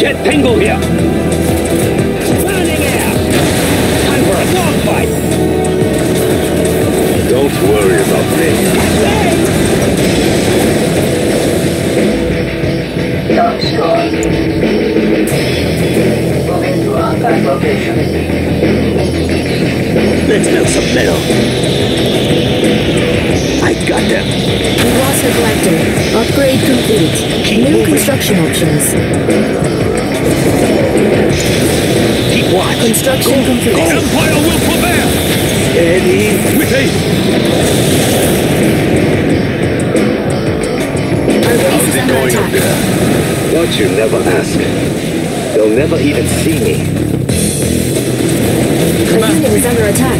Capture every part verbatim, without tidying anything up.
Get Tango here! Burning air! Time for a dogfight! Don't worry about me. Dog score. Moving to on-back location. Let's build some metal. I got them. Water collector. Upgrade complete. Keep New moving. construction options. Keep watch. Construction complete. Empire will prevail! Steady. With haste! Our base How's is it under going up attack. there? What you never ask. They'll never even see me. The unit is under attack.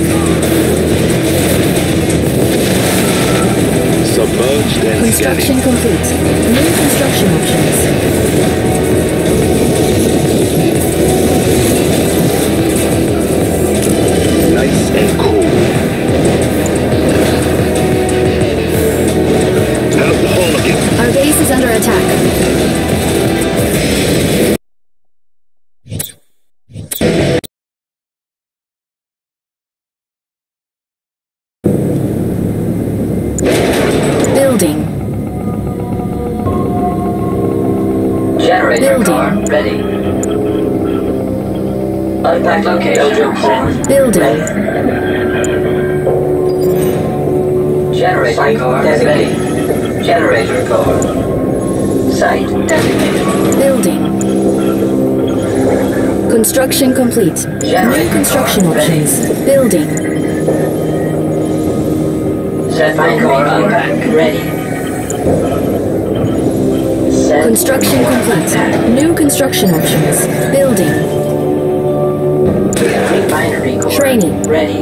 Submerged and Construction scanning. complete. New construction options. Nice and cool. How's the whole of you? Our base is under attack. Building. Generator Building. car ready. On-back location. Building. Generator car ready. Generator core. Site designated. Building. Construction complete. New construction options. Building. Set my core on-back ready. Set Construction complete. New construction options. Building. refinery core Training. ready.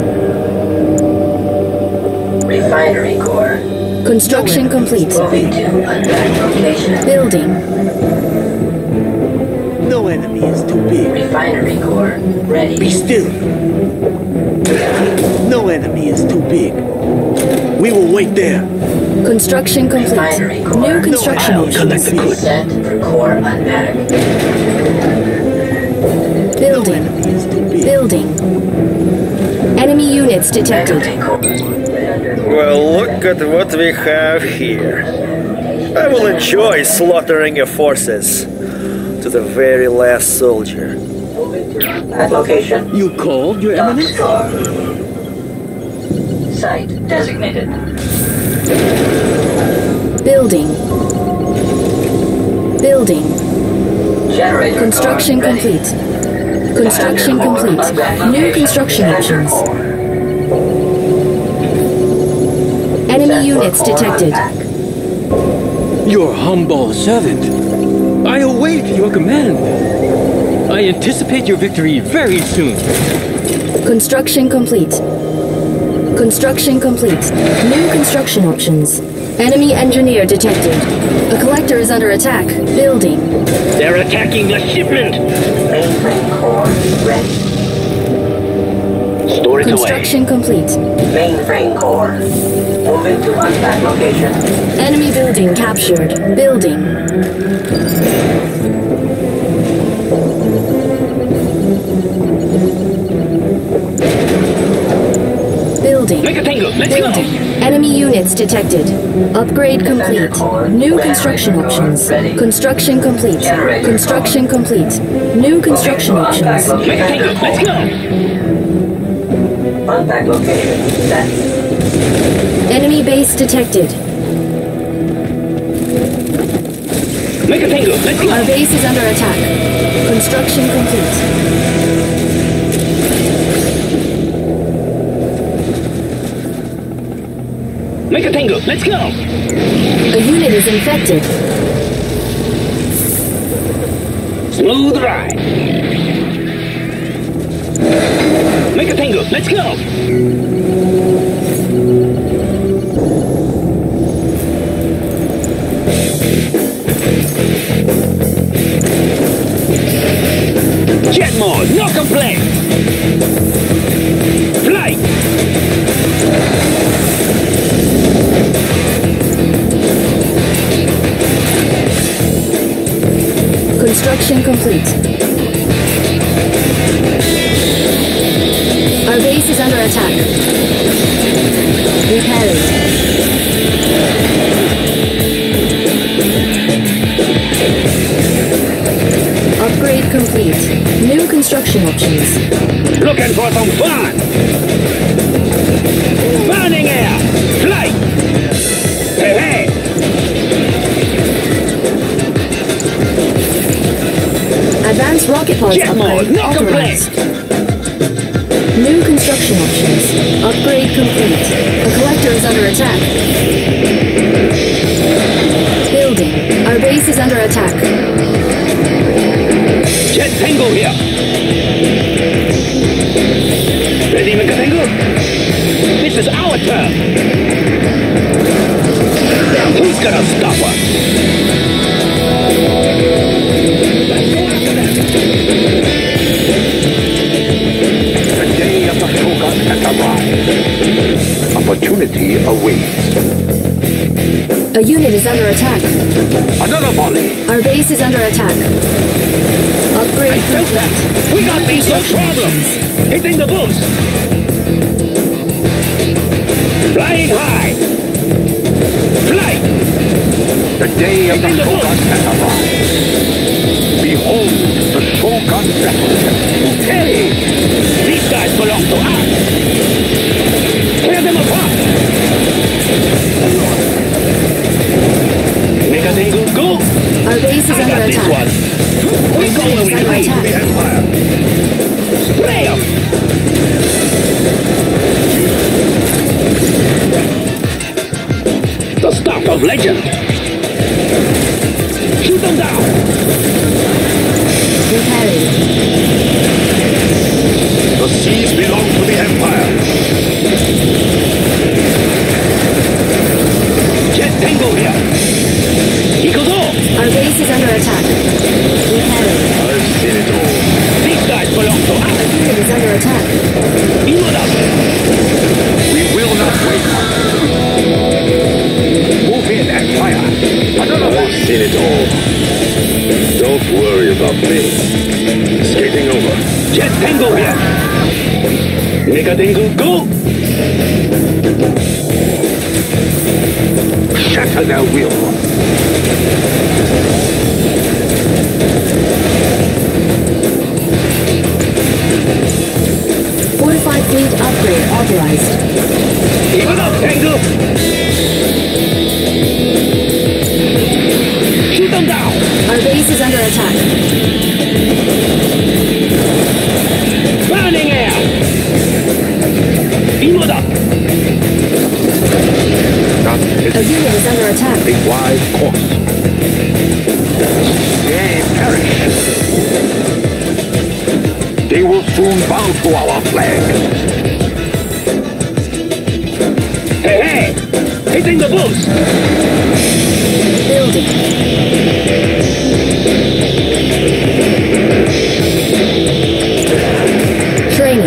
Refinery core Construction complete. moving to on-back location. Building. No enemy is too big. Refinery core Be ready. still. No enemy is too big. We will wait there. Construction complete. New construction No, options. Set for core on-back. Building. Enemy is too big. Building. Enemy units detected. Refinery core. Well, look at what we have here. I will enjoy slaughtering your forces to the very last soldier. At location. You called, Your Dog Eminence? score. Site designated. Building. Building. Generator Construction core ready. complete. Construction complete. New construction options. Enemy units detected. Your humble servant. I await your command. I anticipate your victory very soon. Construction complete. Construction complete. New construction options. Enemy engineer detected. A collector is under attack. Building. They're attacking the shipment! Mainframe core ready. Store it away. Construction complete. Mainframe core. Moving to on-back location. Enemy building captured. Building. Building. Make a tango! Let's Building. Enemy units detected. Upgrade complete. New construction options. Construction complete. Construction complete. New construction options. go! Make a tango! Let's go! On-back location set. Enemy base detected. Make a tango! Let's Our go! base is under attack. Construction complete. Make a tango! Let's go! A unit is infected. Smooth ride! Make a tango! Let's go! Jet mode! No complaint! Flight! Construction complete. Our base is under attack. Repairing. Upgrade complete. New construction options. Looking for some fun? Burning air! Flight! Hey, hey! Advanced rocket pods Jet mode, upgrade no authorized. New construction options. Upgrade complete. A collector is under attack. Building. Our base is under attack. Jet Tango here! Ready, Mega Tango? This is our turn! Who's gonna stop us? The day of the Shogun has arrived. Opportunity awaits. A unit is under attack. Another volley. Our base is under attack. Upgrade Felt complete. that! We got these no problems! Hitting the boost! Flying high! Flight! The day of the Hitting the Shogun boost! has arrived. Behold the Shogun battle. Okay! These guys belong to us! Tear them apart! Mega Tango, go! Our base is I under got this attack. one! We go where we Under please! attack. Spray 'em! The stuff of legend! Shoot them down! Repairing. The seas belong to the Empire. Jet Tango here! Eagle go! Our base is under attack. Repairing. I've seen it all. These guys belong to us! Unit is under attack. Beam up! We will not wait. Move in and fire. Another one. I've seen it all. Don't worry about me. Skating over. Jet Tango here! Mega Tango, go! Shatter their will. Fortified fleet upgrade authorized. Keep it up, Tango! Shoot them down! Our base is under attack. Burning air! Beam it up! Not A unit is under attack. a wise course. They perish. They will soon bow to our flag. Hey, hey! Hitting the boost! Building. Training.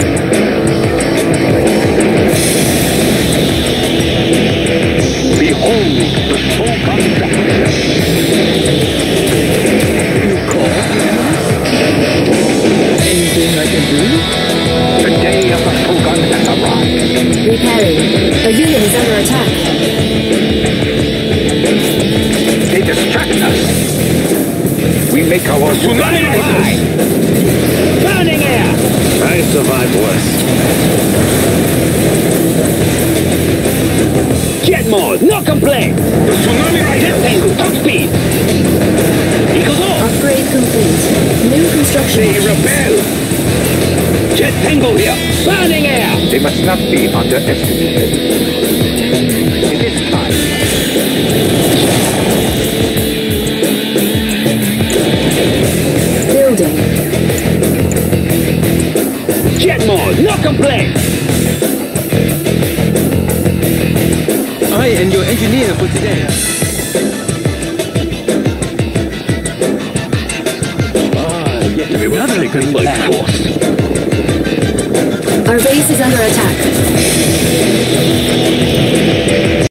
Behold the Shogun battle. Anything I can do? The day of the Shogun has arrived. Repairing. A unit is under attack. They distract us. We make our Running high! Burning air! I survived worse. Jet mode, no complaint! The tsunami Jet Tango, top speed! Eagle go! Upgrade complete. New construction They options. repel! Jet Tango here! Burning air! They must not be underestimated. It is time. Building. Jet mode, no complaint! I am your engineer for today. Ah, yet another great plan. Our base is under attack.